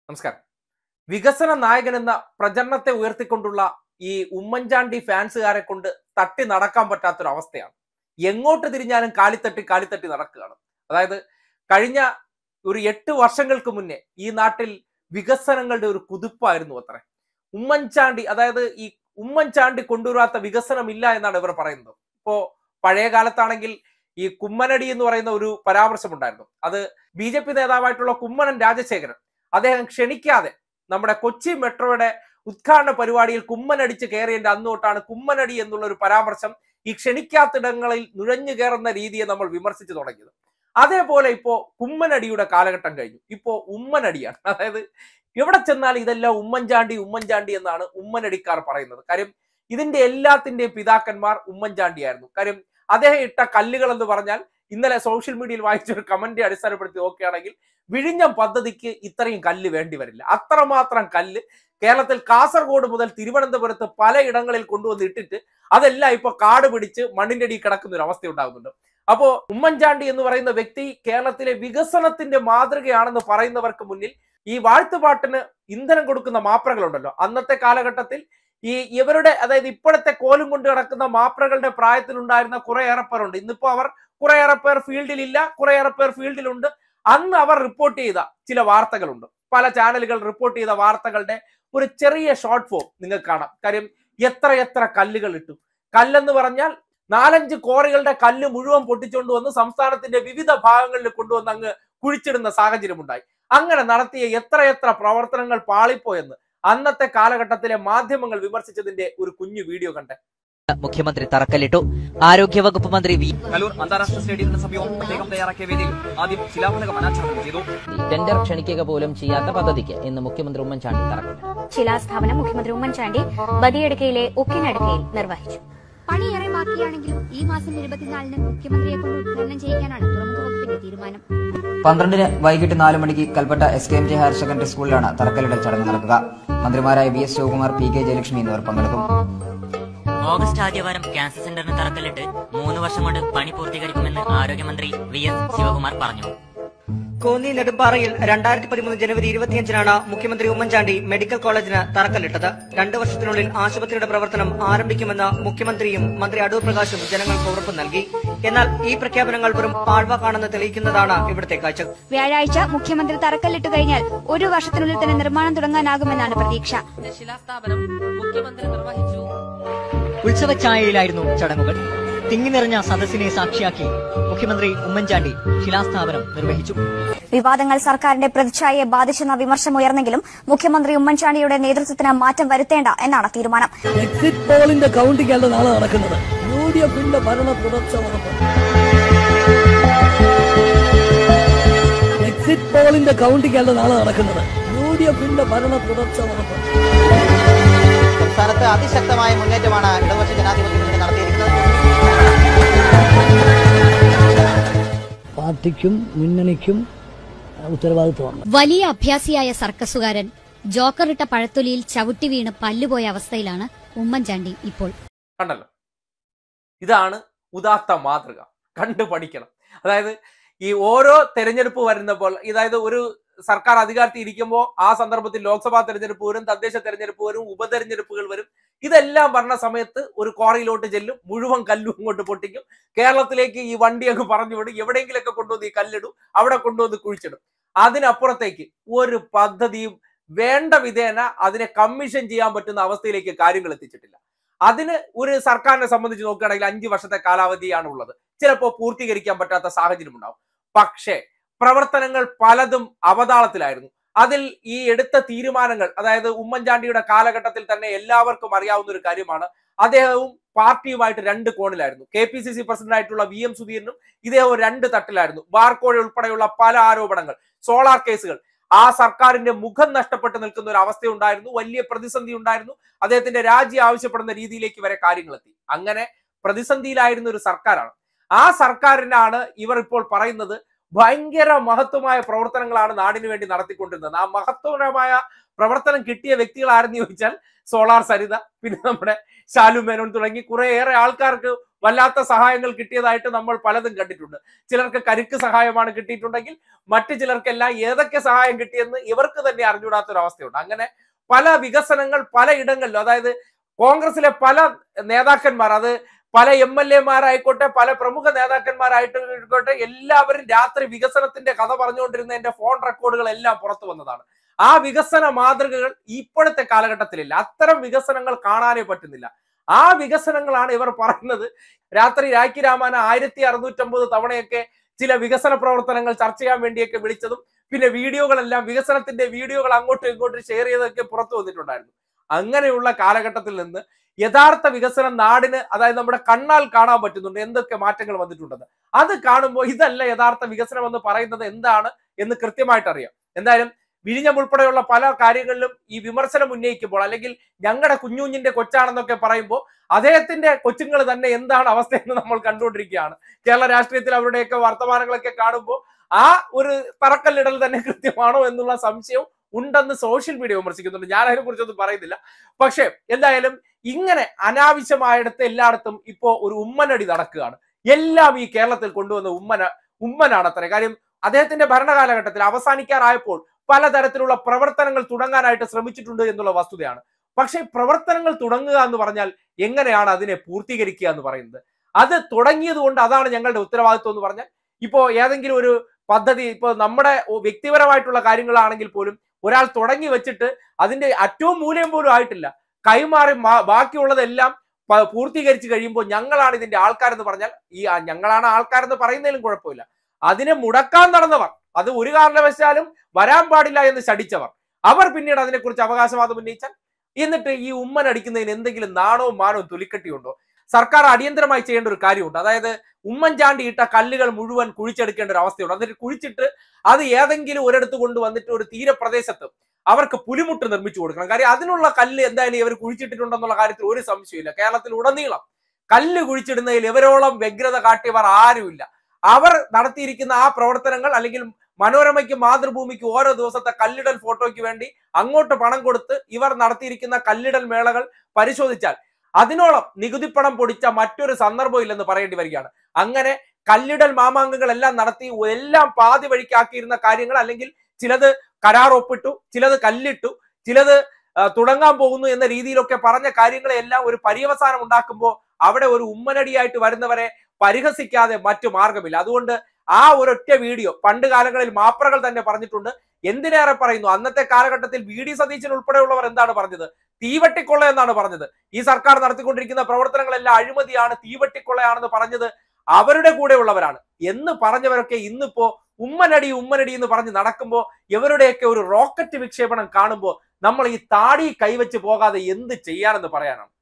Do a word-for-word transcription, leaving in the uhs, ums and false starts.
നമസ്കാരം. വികസന നായകൻ എന്ന പ്രചരണത്തെ ഉയർത്തിക്കൊണ്ടുള്ള ഈ ഉമ്മൻചാണ്ടി ഫാൻസുകാരെ കൊണ്ട് തട്ടി നടക്കാൻ പറ്റാത്തൊരു അവസ്ഥയാണ്. എങ്ങോട്ട് തിരിഞ്ഞാലും കാലിത്തട്ടി കാലിത്തട്ടി നടക്കുകയാണ്. അതായത് കഴിഞ്ഞ ഒരു എട്ട് വർഷങ്ങൾക്ക് മുന്നേ ഈ നാട്ടിൽ വികസനങ്ങളുടെ ഒരു കുതിപ്പായിരുന്നു അത്രേ. ഉമ്മൻചാണ്ടി അതായത് ഈ ഉമ്മൻചാണ്ടി കൊണ്ടുവരാത്ത വികസനമില്ല എന്നാണ് ഇവർ പറയുന്നത്. ഇപ്പോ പഴയ കാലത്താണെങ്കിൽ ഈ കുമ്മനടി എന്ന് പറയുന്ന ഒരു പരാമർശം ഉണ്ടായിരുന്നു. അത് ബി ജെ പി നേതാവായിട്ടുള്ള കുമ്മനം രാജശേഖരൻ അദ്ദേഹം ക്ഷണിക്കാതെ നമ്മുടെ കൊച്ചി മെട്രോയുടെ ഉദ്ഘാടന പരിപാടിയിൽ കുമ്മനടിച്ച് കയറിയതിന്റെ അന്നോട്ടാണ് കുമ്മനടി എന്നുള്ള ഒരു പരാമർശം ഈ ക്ഷണിക്കാത്തിടങ്ങളിൽ നുഴഞ്ഞു കയറുന്ന രീതിയെ നമ്മൾ വിമർശിച്ചു തുടങ്ങിയത്. അതേപോലെ ഇപ്പോ കുമ്മനടിയുടെ കാലഘട്ടം കഴിഞ്ഞു. ഇപ്പോ ഉമ്മനടിയാണ്. അതായത് എവിടെ ചെന്നാൽ ഇതെല്ലാം ഉമ്മൻചാണ്ടി ഉമ്മൻചാണ്ടി എന്നാണ് ഉമ്മനടിക്കാർ പറയുന്നത്. കാര്യം ഇതിന്റെ എല്ലാത്തിന്റെയും പിതാക്കന്മാർ ഉമ്മൻചാണ്ടിയായിരുന്നു. കാര്യം അദ്ദേഹം ഇട്ട കല്ലുകൾ എന്ന് പറഞ്ഞാൽ ഇന്നലെ സോഷ്യൽ മീഡിയയിൽ വായിച്ചൊരു കമന്റ് അടിസ്ഥാനപ്പെടുത്തി നോക്കുകയാണെങ്കിൽ വിഴിഞ്ഞം പദ്ധതിക്ക് ഇത്രയും കല്ല് വേണ്ടി വരില്ല. അത്രമാത്രം കല്ല് കേരളത്തിൽ കാസർഗോഡ് മുതൽ തിരുവനന്തപുരത്ത് പലയിടങ്ങളിൽ കൊണ്ടുവന്ന് ഇട്ടിട്ട് അതെല്ലാം ഇപ്പൊ കാട് പിടിച്ച് മണ്ണിന്റെ അടിയിൽ കിടക്കുന്ന ഒരു അവസ്ഥ ഉണ്ടാകുന്നുണ്ട്. അപ്പോ ഉമ്മൻചാണ്ടി എന്ന് പറയുന്ന വ്യക്തി കേരളത്തിലെ വികസനത്തിന്റെ മാതൃകയാണെന്ന് പറയുന്നവർക്ക് മുന്നിൽ ഈ വാഴ്ത്തുപാട്ടിന് ഇന്ധനം കൊടുക്കുന്ന മാപ്രകളുണ്ടല്ലോ. അന്നത്തെ കാലഘട്ടത്തിൽ ഈ ഇവരുടെ അതായത് ഇപ്പോഴത്തെ കോലും കൊണ്ട് കിടക്കുന്ന മാപ്രകളുടെ പ്രായത്തിലുണ്ടായിരുന്ന കുറേയേറെ പേരുണ്ട്. ഇന്നിപ്പോ അവർ കുറേയേറെ പേർ ഫീൽഡിലില്ല, കുറേയേറെ പേർ ഫീൽഡിലുണ്ട്. അന്ന് അവർ റിപ്പോർട്ട് ചെയ്ത ചില വാർത്തകളുണ്ട്. പല ചാനലുകൾ റിപ്പോർട്ട് ചെയ്ത വാർത്തകളുടെ ഒരു ചെറിയ ഷോർട്ട് ഫോം നിങ്ങൾക്ക് കാണാം. കാര്യം എത്ര എത്ര കല്ലുകൾ ഇട്ടു. കല്ലെന്ന് പറഞ്ഞാൽ നാലഞ്ച് കോറികളുടെ കല്ല് മുഴുവൻ പൊട്ടിച്ചുകൊണ്ട് വന്ന് സംസ്ഥാനത്തിന്റെ വിവിധ ഭാഗങ്ങളിൽ കൊണ്ടുവന്ന് അങ്ങ് കുഴിച്ചിടുന്ന സാഹചര്യം ഉണ്ടായി. അങ്ങനെ നടത്തിയ എത്ര എത്ര പ്രവർത്തനങ്ങൾ പാളിപ്പോയെന്ന് അന്നത്തെ കാലഘട്ടത്തിലെ മാധ്യമങ്ങൾ വിമർശിച്ചതിന്റെ ഒരു കുഞ്ഞു വീഡിയോ കണ്ടേ. മുഖ്യമന്ത്രി തറക്കല്ലിട്ടു. ആരോഗ്യവകുപ്പ് മന്ത്രി വി കലൂർ അന്താരാഷ്ട്ര സ്റ്റേഡിയത്തിന് സമീപം പ്രത്യേകം തയ്യാറാക്കിയ വേദിയിൽ ആദ്യം ശിലാഫലകം അനാച്ഛാദനം ചെയ്തു. ടെൻഡർ ക്ഷണിക്കുക പോലും ചെയ്യാത്ത പദ്ധതിക്ക് ഇന്ന് മുഖ്യമന്ത്രി ഉമ്മൻചാണ്ടി തറക്കല്ലിട്ടു. ശിലാസ്ഥാപനം മുഖ്യമന്ത്രി ഉമ്മൻചാണ്ടി ബദിയടുക്കയിലെ ഉക്കിനടുക്കയിൽ നിർവഹിച്ചു. പണിയേറെ ബാക്കിയാണെങ്കിലും ഈ മാസം ഇരുപത്തിനാലിന് മുഖ്യമന്ത്രിയെ കൊണ്ട് ഉദ്ഘാടനം ചെയ്യിക്കാനാണ് തുറമുഖ വകുപ്പിന്റെ തീരുമാനം. പന്ത്രണ്ടിന് വൈകിട്ട് നാല് മണിക്ക് Kalpetta S K M J higher secondary സ്കൂളിലാണ് തറക്കല്ലിടൽ ചടങ്ങ് നടക്കുക. മന്ത്രിമാരായ V S Sivakumar, P K Jayalakshmi എന്നിവർ പങ്കെടുക്കും. ഓഗസ്റ്റ് ആദ്യവാരം ക്യാൻസർ സെന്ററിന് തറക്കല്ലിട്ട് മൂന്ന് വർഷം കൊണ്ട് പണി പൂർത്തീകരിക്കുമെന്ന് ആരോഗ്യമന്ത്രി വി എസ് ശിവകുമാർ പറഞ്ഞു. കോന്നി നെടുമ്പാറയിൽ രണ്ടായിരത്തി പതിമൂന്ന് ജനുവരി ഇരുപത്തിയഞ്ചിനാണ് മുഖ്യമന്ത്രി ഉമ്മൻചാണ്ടി മെഡിക്കൽ കോളേജിന് തറക്കല്ലിട്ടത്. രണ്ടു വർഷത്തിനുള്ളിൽ ആശുപത്രിയുടെ പ്രവർത്തനം ആരംഭിക്കുമെന്ന് മുഖ്യമന്ത്രിയും മന്ത്രി അടൂർ പ്രകാശും ജനങ്ങൾക്ക് ഉറപ്പ് നൽകി. എന്നാൽ ഈ പ്രഖ്യാപനങ്ങൾ വെറും പാഴ്വാക്കാണെന്ന് തെളിയിക്കുന്നതാണ് ഇവിടുത്തെ കാഴ്ച. വ്യാഴാഴ്ച മുഖ്യമന്ത്രി തറക്കല്ലിട്ട് കഴിഞ്ഞാൽ ഒരു വർഷത്തിനുള്ളിൽ തന്നെ നിർമ്മാണം തുടങ്ങാനാകുമെന്നാണ് പ്രതീക്ഷ. ശിലാസ്ഥാപനം മുഖ്യമന്ത്രി നിർവഹിച്ചു. ഉത്സവഛായയിലായിരുന്നു ചടങ്ങുകൾ. തിങ്ങി നിറഞ്ഞ സദസ്സിനെ സാക്ഷിയാക്കി മുഖ്യമന്ത്രി ഉമ്മൻചാണ്ടി ശിലാസ്ഥാപനം നിർവഹിച്ചു. വിവാദങ്ങൾ സർക്കാരിന്റെ പ്രതിച്ഛായയെ ബാധിച്ചെന്ന വിമർശനമുയർന്നെങ്കിലും മുഖ്യമന്ത്രി ഉമ്മൻചാണ്ടിയുടെ നേതൃത്വത്തിന് മാറ്റം വരുത്തേണ്ട എന്നാണ് തീരുമാനം. എക്സിറ്റ് പോളിന്റെ കൌണ്ടിംഗല്ല നാളെ നടക്കുന്നത്. യു ഡി എഫിന്റെ ഭരണ തുടർച്ച ഉറപ്പ്. എക്സിറ്റ് പോളിന്റെ കൌണ്ടിംഗല്ല നാളെ നടക്കുന്നത്. യു ഡി എഫിന്റെ ഭരണ തുടർച്ച ഉറപ്പ്. സംസ്ഥാനത്ത് അതിശക്തമായ മുന്നേറ്റമാണ് ഇടതുപക്ഷ ജനാധിപത്യ മുന്നണി നടത്തിയിരിക്കുന്നത്. പാർട്ടിക്കും മുന്നണിക്കും ഉത്തരവാദിത്വമാണ്. വലിയ അഭ്യാസിയായ സർക്കസുകാരൻ ജോക്കറിട്ട പഴത്തൊലിയിൽ ചവിട്ടി വീണ് പല്ലുപോയ അവസ്ഥയിലാണ് ഉമ്മൻചാണ്ടി ഇപ്പോൾ. കണ്ടല്ലോ, ഇതാണ് ഉദാത്ത മാതൃക. കണ്ടു പഠിക്കണം. അതായത് ഈ ഓരോ തെരഞ്ഞെടുപ്പ് വരുന്നപ്പോൾ, അതായത് ഒരു സർക്കാർ അധികാരത്തിൽ ഇരിക്കുമ്പോൾ ആ സന്ദർഭത്തിൽ ലോക്സഭാ തെരഞ്ഞെടുപ്പ് വരും, തദ്ദേശ തെരഞ്ഞെടുപ്പ് വരും, ഉപതെരഞ്ഞെടുപ്പുകൾ വരും. ഇതെല്ലാം പറഞ്ഞ സമയത്ത് ഒരു ക്വാറിയിലോട്ട് ചെല്ലും, മുഴുവൻ കല്ലും ഇങ്ങോട്ട് പൊട്ടിക്കും. കേരളത്തിലേക്ക് ഈ വണ്ടി അങ്ങ് പറഞ്ഞു വിടും. എവിടെയെങ്കിലൊക്കെ കൊണ്ടുവന്ന് ഈ കല്ലിടും, അവിടെ കൊണ്ടുവന്ന് കുഴിച്ചിടും. അതിനപ്പുറത്തേക്ക് ഒരു പദ്ധതിയും വേണ്ട വിധേന അതിനെ കമ്മീഷൻ ചെയ്യാൻ പറ്റുന്ന അവസ്ഥയിലേക്ക് കാര്യങ്ങൾ എത്തിച്ചിട്ടില്ല. അതിന് ഒരു സർക്കാരിനെ സംബന്ധിച്ച് നോക്കുകയാണെങ്കിൽ അഞ്ചു വർഷത്തെ കാലാവധിയാണ് ഉള്ളത്. ചിലപ്പോൾ പൂർത്തീകരിക്കാൻ പറ്റാത്ത സാഹചര്യം ഉണ്ടാവും. പക്ഷേ പ്രവർത്തനങ്ങൾ പലതും അവതാളത്തിലായിരുന്നു. അതിൽ ഈ എടുത്ത തീരുമാനങ്ങൾ, അതായത് ഉമ്മൻചാണ്ടിയുടെ കാലഘട്ടത്തിൽ തന്നെ എല്ലാവർക്കും അറിയാവുന്ന ഒരു കാര്യമാണ്, അദ്ദേഹവും പാർട്ടിയുമായിട്ട് രണ്ട് കോണിലായിരുന്നു. K P C C president ആയിട്ടുള്ള വി എം സുധീരനും ഇദ്ദേഹം രണ്ട് തട്ടിലായിരുന്നു. ബാർക്കോഴ ഉൾപ്പെടെയുള്ള പല ആരോപണങ്ങൾ, സോളാർ കേസുകൾ, ആ സർക്കാരിന്റെ മുഖം നഷ്ടപ്പെട്ട് നിൽക്കുന്ന ഒരു അവസ്ഥ ഉണ്ടായിരുന്നു. വലിയ പ്രതിസന്ധി ഉണ്ടായിരുന്നു. അദ്ദേഹത്തിന്റെ രാജി ആവശ്യപ്പെടുന്ന രീതിയിലേക്ക് വരെ കാര്യങ്ങൾ എത്തി. അങ്ങനെ പ്രതിസന്ധിയിലായിരുന്ന ഒരു സർക്കാരാണ്. ആ സർക്കാരിനാണ് ഇവർ ഇപ്പോൾ പറയുന്നത് ഭയങ്കര മഹത്വമായ പ്രവർത്തനങ്ങളാണ് നാടിന് വേണ്ടി നടത്തിക്കൊണ്ടിരുന്നത്. ആ മഹത്വപരമായ പ്രവർത്തനം കിട്ടിയ വ്യക്തികൾ ആരെന്ന് ചോദിച്ചാൽ സോളാർ സരിത, പിന്നെ നമ്മുടെ ശാലു മേനോൻ തുടങ്ങി കുറേയേറെ ആൾക്കാർക്ക് വല്ലാത്ത സഹായങ്ങൾ കിട്ടിയതായിട്ട് നമ്മൾ പലതും കണ്ടിട്ടുണ്ട്. ചിലർക്ക് കരുക്ക് സഹായമാണ് കിട്ടിയിട്ടുണ്ടെങ്കിൽ മറ്റു ചിലർക്കെല്ലാം ഏതൊക്കെ സഹായം കിട്ടിയെന്ന് ഇവർക്ക് തന്നെ അറിഞ്ഞുകൂടാത്തൊരവസ്ഥയുണ്ട്. അങ്ങനെ പല വികസനങ്ങൾ പലയിടങ്ങളിലും, അതായത് കോൺഗ്രസിലെ പല നേതാക്കന്മാർ, അത് പല എം എൽ എമാരായിക്കോട്ടെ, പല പ്രമുഖ നേതാക്കന്മാരായിക്കോട്ടെ, എല്ലാവരും രാത്രി വികസനത്തിന്റെ കഥ പറഞ്ഞുകൊണ്ടിരുന്നതിന്റെ ഫോൺ റെക്കോർഡുകൾ എല്ലാം പുറത്തു വന്നതാണ്. ആ വികസന മാതൃകകൾ ഇപ്പോഴത്തെ കാലഘട്ടത്തിലില്ല. അത്തരം വികസനങ്ങൾ കാണാനേ പറ്റുന്നില്ല. ആ വികസനങ്ങളാണ് ഇവർ പറയുന്നത്. രാത്രി രാഖി രാമാന ആയിരത്തി അറുന്നൂറ്റമ്പത് തവണയൊക്കെ ചില വികസന പ്രവർത്തനങ്ങൾ ചർച്ച ചെയ്യാൻ വേണ്ടിയൊക്കെ വിളിച്ചതും പിന്നെ വീഡിയോകളെല്ലാം വികസനത്തിന്റെ വീഡിയോകൾ അങ്ങോട്ടും ഇങ്ങോട്ടും ഷെയർ ചെയ്തൊക്കെ പുറത്തു വന്നിട്ടുണ്ടായിരുന്നു. അങ്ങനെയുള്ള കാലഘട്ടത്തിൽ നിന്ന് യഥാർത്ഥ വികസനം നാടിന്, അതായത് നമ്മുടെ കണ്ണാൽ കാണാൻ പറ്റുന്നുണ്ട് എന്തൊക്കെ മാറ്റങ്ങൾ വന്നിട്ടുണ്ടെന്ന്. അത് കാണുമ്പോൾ ഇതല്ല യഥാർത്ഥ വികസനം എന്ന് പറയുന്നത് എന്താണ് എന്ന് കൃത്യമായിട്ട് അറിയാം. എന്തായാലും വിഴിഞ്ഞം ഉൾപ്പെടെയുള്ള പല കാര്യങ്ങളിലും ഈ വിമർശനം ഉന്നയിക്കുമ്പോൾ, അല്ലെങ്കിൽ ഞങ്ങളുടെ കുഞ്ഞുഞ്ഞിന്റെ കൊച്ചാണെന്നൊക്കെ പറയുമ്പോൾ അദ്ദേഹത്തിന്റെ കൊച്ചുങ്ങൾ തന്നെ എന്താണ് അവസ്ഥയെന്ന് നമ്മൾ കണ്ടുകൊണ്ടിരിക്കുകയാണ്. കേരള രാഷ്ട്രീയത്തിൽ അവരുടെയൊക്കെ വർത്തമാനങ്ങളൊക്കെ കാണുമ്പോൾ ആ ഒരു തറക്കല്ലിടൽ തന്നെ കൃത്യമാണോ എന്നുള്ള സംശയവും ഉണ്ടെന്ന് സോഷ്യൽ മീഡിയ വിമർശിക്കുന്നുണ്ട്. ഞാൻ അതിനെ കുറിച്ചൊന്നും പറയുന്നില്ല. പക്ഷെ എന്തായാലും ഇങ്ങനെ അനാവശ്യമായിടത്ത് എല്ലായിടത്തും ഇപ്പോ ഒരു ഉമ്മനടി നടക്കുകയാണ്. എല്ലാം ഈ കേരളത്തിൽ കൊണ്ടുവന്ന ഉമ്മന ഉമ്മനാണ് അത്ര. കാര്യം അദ്ദേഹത്തിന്റെ ഭരണകാലഘട്ടത്തിൽ അവസാനിക്കാറായപ്പോൾ പലതരത്തിലുള്ള പ്രവർത്തനങ്ങൾ തുടങ്ങാനായിട്ട് ശ്രമിച്ചിട്ടുണ്ട് എന്നുള്ള വസ്തുതയാണ്. പക്ഷെ പ്രവർത്തനങ്ങൾ തുടങ്ങുക എന്ന് പറഞ്ഞാൽ എങ്ങനെയാണ് അതിനെ പൂർത്തീകരിക്കുക എന്ന് പറയുന്നത്? അത് തുടങ്ങിയത് കൊണ്ട് അതാണ് ഞങ്ങളുടെ ഉത്തരവാദിത്വം എന്ന് പറഞ്ഞാൽ, ഇപ്പോ ഏതെങ്കിലും ഒരു പദ്ധതി, ഇപ്പൊ നമ്മുടെ വ്യക്തിപരമായിട്ടുള്ള കാര്യങ്ങളാണെങ്കിൽ പോലും ഒരാൾ തുടങ്ങി വെച്ചിട്ട് അതിന്റെ അറ്റവും മൂല്യം പോലും ആയിട്ടില്ല, കൈമാറി ബാക്കിയുള്ളതെല്ലാം പൂർത്തീകരിച്ചു കഴിയുമ്പോൾ ഞങ്ങളാണ് ഇതിന്റെ ആൾക്കാരെന്ന് പറഞ്ഞാൽ, ഈ ഞങ്ങളാണ് ആൾക്കാരെന്ന് പറയുന്നതിലും കുഴപ്പമില്ല. അതിനെ മുടക്കാൻ നടന്നവർ, അത് ഒരു കാരണവശാലും വരാൻ പാടില്ല എന്ന് ശടിച്ചവർ, അവർ പിന്നീട് അതിനെക്കുറിച്ച് അവകാശവാദം ഉന്നയിച്ചാൽ എന്നിട്ട് ഈ ഉമ്മൻ അടിക്കുന്നതിന് എന്തെങ്കിലും നാണവും മാനവും തൊലിക്കട്ടിയുണ്ടോ? സർക്കാർ അടിയന്തരമായി ചെയ്യേണ്ട ഒരു കാര്യമുണ്ട്. അതായത് ഉമ്മൻചാണ്ടി ഇട്ട കല്ലുകൾ മുഴുവൻ കുഴിച്ചെടുക്കേണ്ട ഒരു അവസ്ഥയുണ്ട്. എന്നിട്ട് കുഴിച്ചിട്ട് അത് ഏതെങ്കിലും ഒരിടത്ത് കൊണ്ടുവന്നിട്ട് ഒരു തീരപ്രദേശത്ത് അവർക്ക് പുലിമുട്ട് നിർമ്മിച്ചു കൊടുക്കണം. കാര്യം അതിനുള്ള കല്ല് എന്തായാലും ഇവർ കുഴിച്ചിട്ടിട്ടുണ്ടെന്നുള്ള കാര്യത്തിൽ ഒരു സംശയമില്ല. കേരളത്തിൽ ഉടനീളം കല്ല് കുഴിച്ചിടുന്നതിൽ ഇവരോളം വ്യഗ്രത കാട്ടിയവർ ആരുമില്ല. അവർ നടത്തിയിരിക്കുന്ന ആ പ്രവർത്തനങ്ങൾ, അല്ലെങ്കിൽ മനോരമയ്ക്ക് മാതൃഭൂമിക്ക് ഓരോ ദിവസത്തെ കല്ലിടൽ ഫോട്ടോയ്ക്ക് വേണ്ടി അങ്ങോട്ട് പണം കൊടുത്ത് ഇവർ നടത്തിയിരിക്കുന്ന കല്ലിടൽ മേളകൾ പരിശോധിച്ചാൽ അതിനോളം നികുതിപ്പണം പൊടിച്ച മറ്റൊരു സന്ദർഭം ഇല്ലെന്ന് പറയേണ്ടി വരികയാണ്. അങ്ങനെ കല്ലിടൽ മാമാങ്കങ്ങൾ എല്ലാം നടത്തി എല്ലാം പാതി വഴിക്കാക്കിയിരുന്ന കാര്യങ്ങൾ, അല്ലെങ്കിൽ ചിലത് കരാർ ഒപ്പിട്ടു, ചിലത് കല്ലിട്ടു, ചിലത് തുടങ്ങാൻ പോകുന്നു എന്ന രീതിയിലൊക്കെ പറഞ്ഞ കാര്യങ്ങളെല്ലാം ഒരു പര്യവസാനം ഉണ്ടാക്കുമ്പോൾ അവിടെ ഒരു ഉമ്മനടിയായിട്ട് വരുന്നവരെ പരിഹസിക്കാതെ മറ്റു മാർഗമില്ല. അതുകൊണ്ട് ആ ഒരൊറ്റ വീഡിയോ പണ്ട് കാലങ്ങളിൽ മാപ്രകൾ തന്നെ പറഞ്ഞിട്ടുണ്ട്. എന്തിനേറെ പറയുന്നു, അന്നത്തെ കാലഘട്ടത്തിൽ വി ഡി സതീശൻ ഉൾപ്പെടെയുള്ളവർ എന്താണ് പറഞ്ഞത്? തീവട്ടിക്കൊള്ള എന്നാണ് പറഞ്ഞത്. ഈ സർക്കാർ നടത്തിക്കൊണ്ടിരിക്കുന്ന പ്രവർത്തനങ്ങളെല്ലാം അഴിമതിയാണ്, തീവട്ടിക്കൊള്ളയാണെന്ന് പറഞ്ഞത് അവരുടെ കൂടെ ഉള്ളവരാണ് എന്ന് പറഞ്ഞവരൊക്കെ ഇന്നിപ്പോ ഉമ്മനടി ഉമ്മനടി എന്ന് പറഞ്ഞ് നടക്കുമ്പോൾ ഇവരുടെയൊക്കെ ഒരു റോക്കറ്റ് വിക്ഷേപണം കാണുമ്പോൾ നമ്മൾ ഈ താടി കൈവച്ച് പോകാതെ എന്ത് ചെയ്യാനെന്ന് പറയാനാണ്.